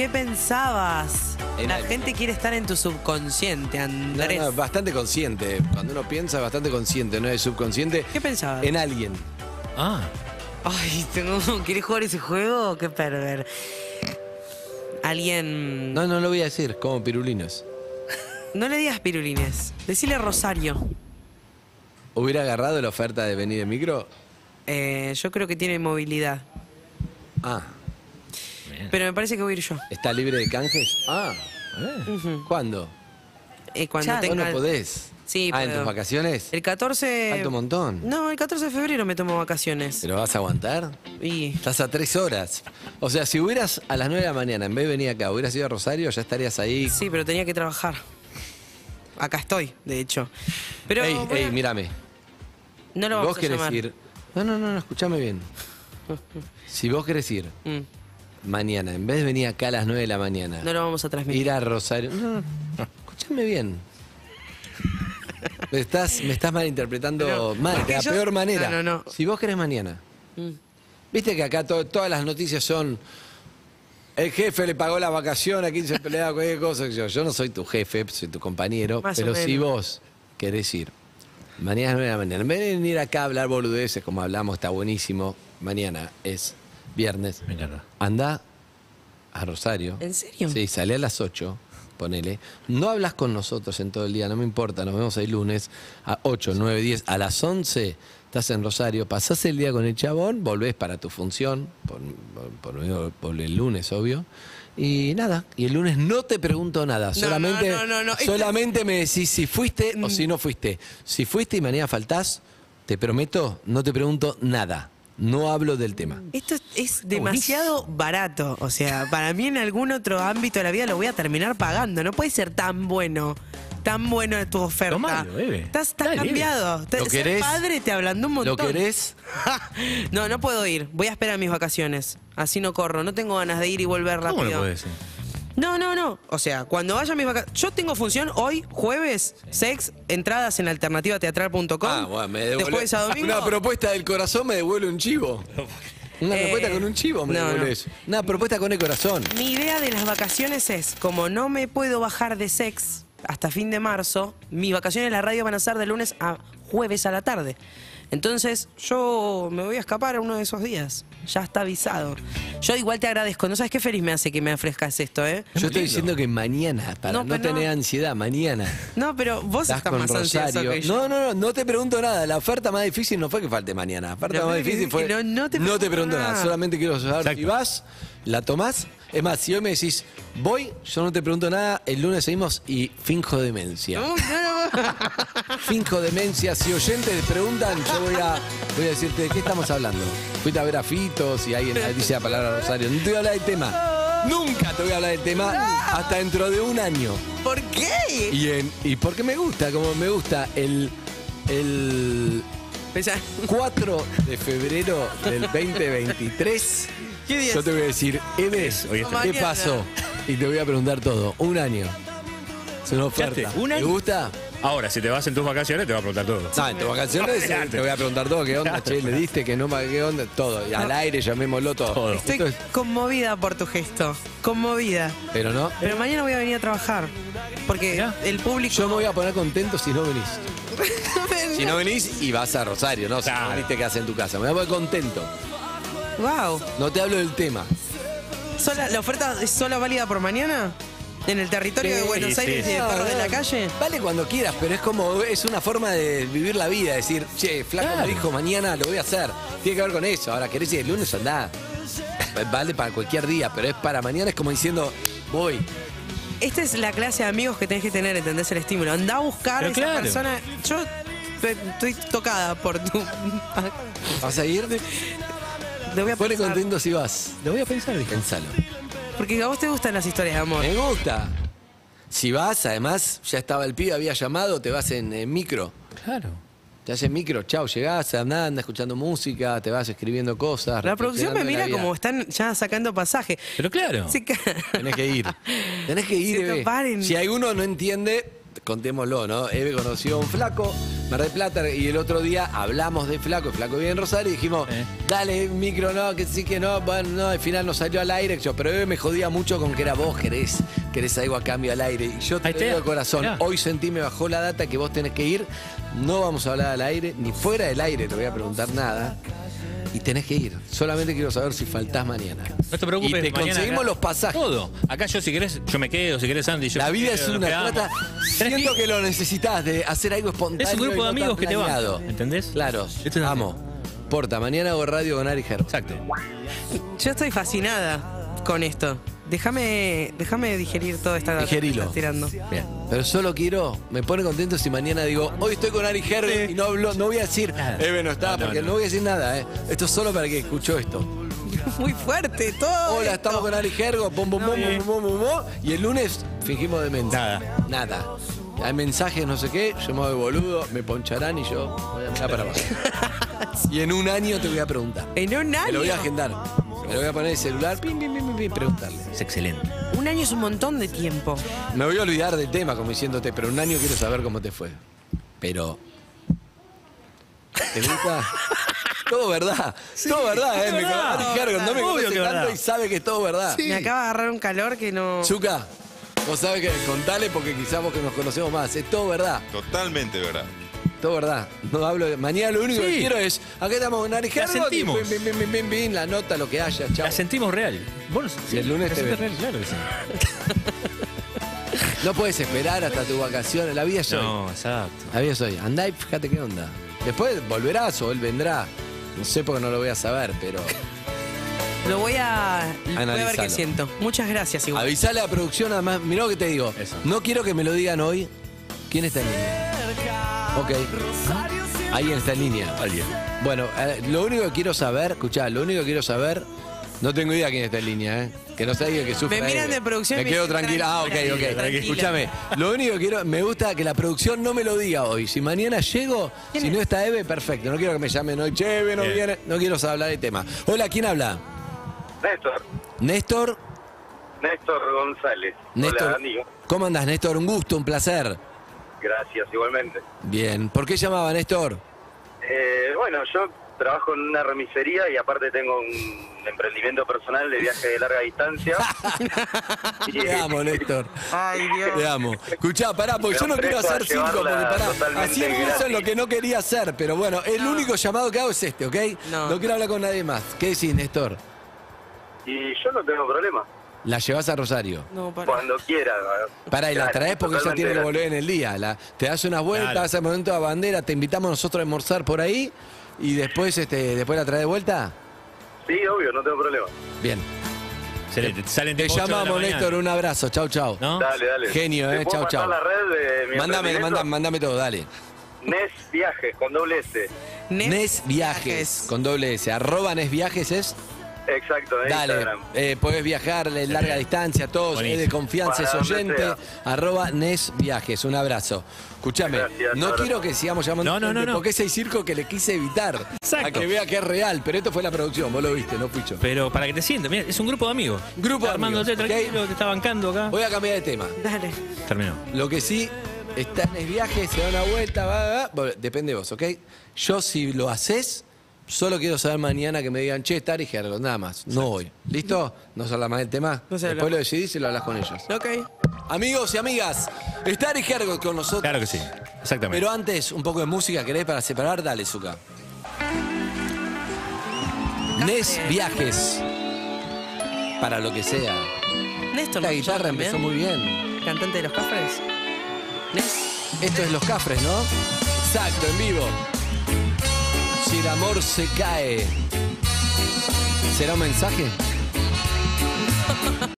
¿qué pensabas? En La alguien. gente quiere estar en tu subconsciente, Andrés. No, bastante consciente. Cuando uno piensa, bastante consciente, no es subconsciente. ¿Qué pensabas? En alguien. Ah, Ay, ¿querés jugar ese juego? Qué perver. Alguien... No lo voy a decir, como pirulinos. No le digas pirulines. Decile Rosario. ¿Hubiera agarrado la oferta de venir en micro? Yo creo que tiene movilidad. Ah, Pero me parece que voy a ir yo. ¿está libre de canjes? Ah, ¿cuándo? Cuando Ya, tenga... vos no podés. Sí, ¿en puedo. tus vacaciones? El 14... Falta un montón. No, el 14 de febrero me tomo vacaciones. ¿Pero vas a aguantar? Y... Estás a 3 horas. O sea, si hubieras a las 9 de la mañana, en vez de venir acá, hubieras ido a Rosario, ya estarías ahí. Sí, pero tenía que trabajar. Acá estoy, de hecho. Pero Ey, voy a- mírame. no lo Si vamos vos a querés llamar. ir. No, escúchame bien. Si vos querés ir mañana, en vez de venir acá a las 9 de la mañana, No lo vamos a transmitir. ir a Rosario. No, escúchame bien. Me estás malinterpretando Pero, mal, porque de la yo- peor manera. No. Si vos querés mañana. Viste que acá todas las noticias son. El jefe le pagó la vacación a 15 empleados, cualquier cosa. Yo no soy tu jefe, soy tu compañero. Más o Pero si menos. vos querés ir mañana a las 9 de la mañana, en vez de venir acá a hablar boludeces como hablamos, está buenísimo. Mañana es viernes. me encanta. Anda a Rosario. ¿En serio? Sí, salí a las 8, ponele. No hablas con nosotros en todo el día, no me importa, nos vemos el lunes a 8, 9, 10. A las 11 estás en Rosario, pasás el día con el chabón, volvés para tu función, por el lunes, obvio. Y nada, y el lunes no te pregunto nada, solamente, no. solamente me decís si fuiste o si no fuiste. Si fuiste y mañana faltás, te prometo, no te pregunto nada. No hablo del tema. Esto es demasiado barato. O sea, para mí en algún otro ámbito de la vida lo voy a terminar pagando. No puede ser tan bueno tu oferta. Tomalo, bebé. Estás Dale, cambiado. ¿Lo Ser querés? padre te hablando un montón. ¿Lo querés? No puedo ir. Voy a esperar mis vacaciones. Así no corro. No tengo ganas de ir y volver rápido. ¿Cómo lo podés decir? No. O sea, cuando vaya a mis vacaciones. Yo tengo función hoy, jueves, sex, entradas en alternativateatral.com. Ah, bueno, me De devuelve. jueves a domingo. Una propuesta del corazón me devuelve un chivo. Una propuesta con un chivo me no. devuelve eso. Una propuesta con el corazón. Mi idea de las vacaciones es, como no me puedo bajar de sex hasta fin de marzo, mis vacaciones en la radio van a ser de lunes a jueves a la tarde. Entonces, yo me voy a escapar uno de esos días. Ya está avisado. Yo igual te agradezco. No sabes qué feliz me hace que me ofrezcas esto, ¿eh? Yo estoy lindo. diciendo que mañana, para No, no, pero tener no. ansiedad, mañana. No, pero vos Estás estás con más ansioso Rosario. que yo. No te pregunto nada. La oferta más difícil no fue que falte mañana. La oferta La más verdad que difícil sí, fue. que no te pregunto pregunto nada. nada. Solamente quiero saber Exacto. si vas, la tomás. Es más, si hoy me decís, voy, yo no te pregunto nada. El lunes seguimos y finjo demencia. No. Finjo demencia. Si oyentes te preguntan, yo voy a decirte, ¿de qué estamos hablando? Fuiste a ver a Fito, si alguien dice la palabra Rosario. No te voy a hablar del tema. Nunca te voy a hablar del tema hasta dentro de un año. ¿Por qué? Y porque me gusta, como me gusta el Pensá, 4 de febrero del 2023. ¿qué día Yo es? te voy a decir, Eves, Hoy es ¿qué mañana. pasó? Y te voy a preguntar todo. Un año. Es una oferta. Fíjate, un ¿Te año. gusta? Ahora, si te vas en tus vacaciones, te va a preguntar todo. No, en tus vacaciones te voy a preguntar todo. ¿Qué onda? Che, le diste que no, qué onda, todo. Y al aire llamémoslo todo. Todo. Estoy Esto es- conmovida por tu gesto. Conmovida. Pero no. Pero mañana voy a venir a trabajar. Porque Mirá. el público... Yo me voy a poner contento si no venís. Si no venís y vas a Rosario, ¿no? Si no Claro. venís te quedas en tu casa. Me voy a poner contento. Wow. No te hablo del tema. ¿La oferta es solo válida por mañana? ¿En el territorio de Sí, Buenos sí. Aires y de Perros de la Calle? Vale cuando quieras, pero es como, es una forma de vivir la vida, decir, che, flaco Claro. me dijo mañana, lo voy a hacer. Tiene que ver con eso. Ahora, querés ir el lunes, andá. Vale para cualquier día, pero es para mañana, es como diciendo, voy. Esta es la clase de amigos que tenés que tener, ¿entendés? El estímulo. Andá a buscar a Pero esa claro. persona. Yo estoy tocada por tu... ¿Vas a ir? Te voy a Pone pensar. contento si vas. Lo voy a pensar, dije. Pensalo. Porque a vos te gustan las historias de amor. Me gusta. Si vas, además, ya estaba el pibe, había llamado, te vas en micro. Claro. Te haces micro, chau, llegás, andá escuchando música, te vas escribiendo cosas. La producción me reflexionando en mira la vida. como están ya sacando pasaje. Pero claro. Se ca- Tenés que ir. Tenés que ir, Se Eve. paren. Si alguno no entiende, contémoslo, ¿no? Eve conoció a un flaco Mar del Plata, y el otro día hablamos de Flaco, y Flaco vive en Rosario, y dijimos, dale, micro, no, que sí, que no, bueno, no, al final no salió al aire, yo, pero Eve me jodía mucho con que era vos, querés algo a cambio al aire, y yo te digo de corazón, hoy sentí, me bajó la data que vos tenés que ir, no vamos a hablar al aire, ni fuera del aire te voy a preguntar nada. Y tenés que ir. Solamente quiero saber si faltás mañana. No te preocupes. Y te conseguimos acá, los pasajes. Todo. Acá yo, si querés, yo me quedo. Si querés, Andy, yo La me vida quedo, es una trata. Siento que lo necesitas de hacer algo espontáneo. Es un grupo y de no amigos tan que te planeado. van. ¿Entendés? Claro. Esto es así. Vamos. Porta, mañana hago radio con Ari Gerbo. Exacto. Yo estoy fascinada con esto. Déjame digerir toda esta data que Digerilo. estás tirando. Bien. Pero solo quiero, me pone contento si mañana digo, hoy estoy con Ari Gerbo y no hablo, no voy a decir, Eve no está, porque no voy a decir nada, Esto es solo para el que escuchó esto. Muy fuerte todo. Hola, esto. estamos con Ari Gerbo, y el lunes fingimos demencia. Nada. Hay mensajes, no sé qué, yo me voy boludo, me poncharán y yo voy a mirar para abajo. Y en un año te voy a preguntar. En un año. Me lo voy a agendar. Me lo voy a poner en el celular, preguntarle. Es excelente. Un año es un montón de tiempo. Me voy a olvidar del tema, como diciéndote, pero un año quiero saber cómo te fue. Pero... ¿Te gusta? Todo verdad. Todo verdad, es Me verdad. Ari Gerbo no me Obvio conoce que tanto verdad. y sabe que es todo verdad. Me acaba de agarrar un calor que no. Zucca, vos sabés que contale porque quizás vos que nos conocemos más. Es todo verdad. Totalmente verdad. Todo verdad. No hablo de... Mañana lo único que Sí. quiero es... Acá estamos con Ari La Gerbo. sentimos. La nota, lo que haya. Chao. La sentimos real. Vos, Y el lunes la te sentís veo. real, claro que sí. No puedes esperar hasta tus vacaciones. La vida es hoy. No, exacto. La vida es hoy. Andá y fíjate qué onda. Después volverás o él vendrá. No sé porque no lo voy a saber, pero... Lo voy a ver Analizalo. qué siento. Muchas gracias, igual. Avisale a la producción, además. Mirá lo que te digo. Eso. No quiero que me lo digan hoy. ¿Quién está en línea? Ok. Alguien está en línea. Alguien. Bueno, lo único que quiero saber, escuchá, lo único que quiero saber, no tengo idea quién está en línea, que no sea alguien que sufra. Me miran de producción y Me me quedo dicen, tranquila. Ah, ok, tranquila, ok. tranquila. Escúchame, lo único que quiero, me gusta que la producción no me lo diga hoy. Si mañana llego, ¿Quién si es? no está Eve, perfecto. No quiero que me llamen hoy, che, Eve no Bien. viene. No quiero hablar del tema. Hola, ¿quién habla? Néstor, Néstor. Néstor González. Néstor. Hola, amigo. ¿Cómo andás, Néstor? Un gusto, un placer. Gracias, igualmente. Bien. ¿Por qué llamaba, Néstor? Bueno, yo trabajo en una remisería y aparte tengo un emprendimiento personal de viaje de larga distancia. Te amo, Néstor. Ay, Dios. Te amo. Escuchá, pará, porque yo no Me quiero ofrezco a hacer circo, porque llevarla pará. totalmente Así empiezo en lo gratis. que no quería hacer, pero bueno, el único llamado que hago es este, ¿ok? No. quiero hablar con nadie más. ¿Qué decís, Néstor? Y yo no tengo problema. La llevas a Rosario. No, para. Cuando quiera. Pará, y la Gratis, traes porque ella totalmente tiene que gratis. volver en el día. Te das unas vueltas, Claro. vas al momento de la bandera, te invitamos nosotros a almorzar por ahí y después, después la traes de vuelta. Sí, obvio, no tengo problema. Bien. Excelente. Salen Te tipo 8 de la llamamos, mañana. Néstor. Un abrazo. Chau, chau. ¿No? Dale, dale. Genio, ¿Te puedo chau, pasar chau. la red de mi Mándame emprendimiento? todo, dale. Nes Viajes, con doble S. Nes Viajes, con doble S. @ Nes Viajes es. Exacto, en Dale, Instagram. podés viajar de larga distancia, todos, es Buenísimo. de confianza, es Para donde oyente, sea. @Nes Viajes, un abrazo. Escúchame, Gracias, no abrazo. quiero que sigamos llamando No, gente, no. porque ese circo que le quise evitar, Exacto. a que vea que es real, pero esto fue la producción, vos lo viste, no fui yo. Pero para que te sientas, mira, es un grupo de amigos. Grupo de Armándote amigos, tranquilo, ¿ok? te está bancando acá. Voy a cambiar de tema. Dale. Terminó. Lo que sí, está en Nes Viajes, se da una vuelta, depende de vos, ¿ok? Yo si lo haces, solo quiero saber mañana que me digan, che, está Ari Gerbo, nada más, no voy. ¿Listo? No se habla más del tema. No se habla. Después lo decidís y lo hablas con ellos. Ok. Amigos y amigas, está Ari Gerbo con nosotros. Claro que sí. Exactamente. Pero antes, un poco de música, ¿querés para separar? Dale, Zucca. Nes Viajes. Para lo que sea. Néstor. La ¿no? guitarra ¿También? empezó muy bien. Cantante de los Cafres. Esto es Los Cafres, ¿no? Exacto, en vivo. Si el amor se cae. ¿Será un mensaje?